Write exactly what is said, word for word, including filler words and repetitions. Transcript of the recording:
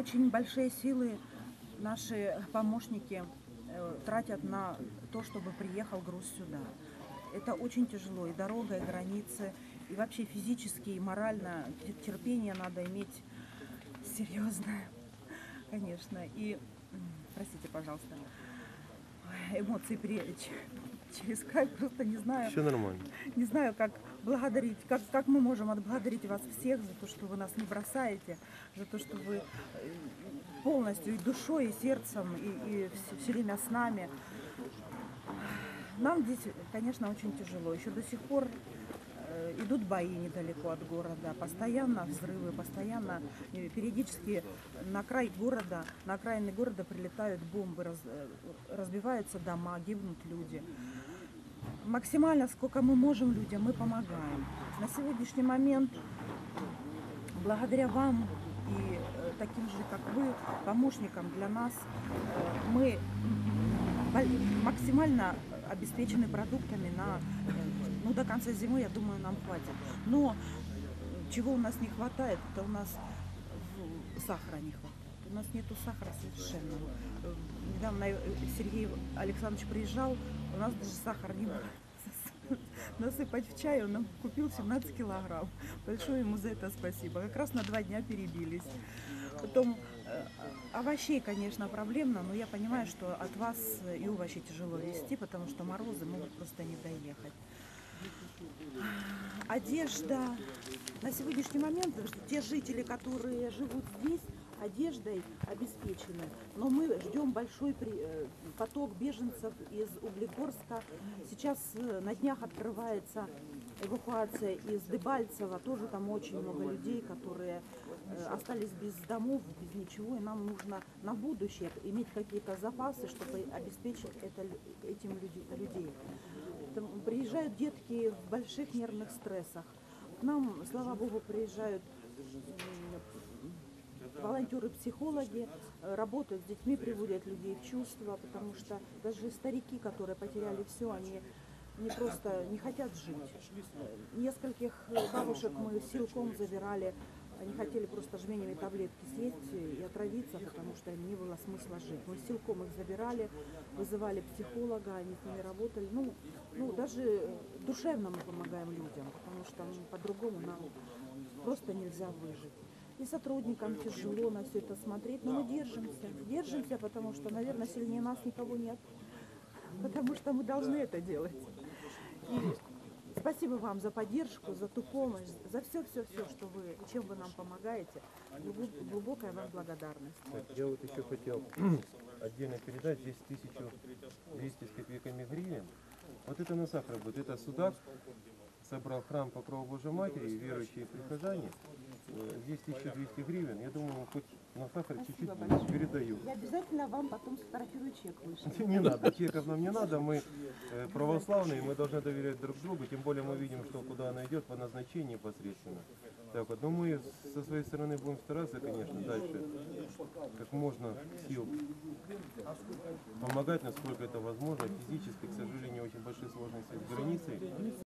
очень большие силы наши помощники э, тратят на то, чтобы приехал груз сюда. Это очень тяжело, и дорога, и границы, и вообще физически, и морально терпение надо иметь серьезное, конечно. И, простите, пожалуйста, эмоции пере- через край, просто не знаю. Все нормально. Не знаю, как благодарить, как, как мы можем отблагодарить вас всех за то, что вы нас не бросаете, за то, что вы полностью и душой, и сердцем, и, и все, все время с нами. Нам здесь, конечно, очень тяжело. Еще до сих пор э, идут бои недалеко от города, постоянно взрывы, постоянно, э, периодически на край города, на окраины города прилетают бомбы, раз, э, разбиваются дома, гибнут люди. Максимально, сколько мы можем людям, мы помогаем. На сегодняшний момент, благодаря вам и э, таким же, как вы, помощникам для нас, э, мы максимально обеспечены продуктами на, э, ну, до конца зимы, я думаю, нам хватит. Но чего у нас не хватает, это у нас сахара не хватает. У нас нету сахара совершенно. Недавно Сергей Александрович приезжал, у нас даже сахар не было. Насыпать в чай, он нам купил семнадцать килограмм. Большое ему за это спасибо. Как раз на два дня перебились. Потом э, овощей, конечно, проблемно, но я понимаю, что от вас и овощи тяжело везти, потому что морозы могут просто не доехать. Одежда. На сегодняшний момент те жители, которые живут здесь, одеждой обеспечены. Но мы ждем большой поток беженцев из Углегорска. Сейчас на днях открывается эвакуация из Дебальцева. Тоже там очень много людей, которые остались без домов, без ничего. И нам нужно на будущее иметь какие-то запасы, чтобы обеспечить это, этим людей. Там приезжают детки в больших нервных стрессах. К нам, слава богу, приезжают волонтеры-психологи, работают с детьми, приводят людей в чувство, потому что даже старики, которые потеряли все, они не просто не хотят жить. Нескольких бабушек мы силком забирали, они хотели просто жменями таблетки съесть и отравиться, потому что им не было смысла жить. Мы силком их забирали, вызывали психолога, они с ними работали. Ну, ну даже душевно мы помогаем людям, потому что ну, по-другому нам просто нельзя выжить. И сотрудникам тяжело на все это смотреть, но мы держимся. Держимся, потому что, наверное, сильнее нас никого нет. Потому что мы должны это делать. И спасибо вам за поддержку, за ту помощь, за все-все-все, что вы, чем вы нам помогаете. Глубокая вам благодарность. Я вот еще хотел отдельно передать, здесь тысяча двести с копейками гривен. Вот это на сахар будет, это судак собрал храм Покрова Божьей Матери, верующие прихожане. Здесь тысяча двести гривен, я думаю, хоть на сахар чуть-чуть передаю. Я обязательно вам потом сфотографирую чек вышлю. Не надо, чеков нам не надо, мы православные, мы должны доверять друг другу, тем более мы видим, что куда она идет по назначению непосредственно. Так вот, но мы со своей стороны будем стараться, конечно, дальше, как можно сил помогать, насколько это возможно. Физически, к сожалению, очень большие сложности с границей.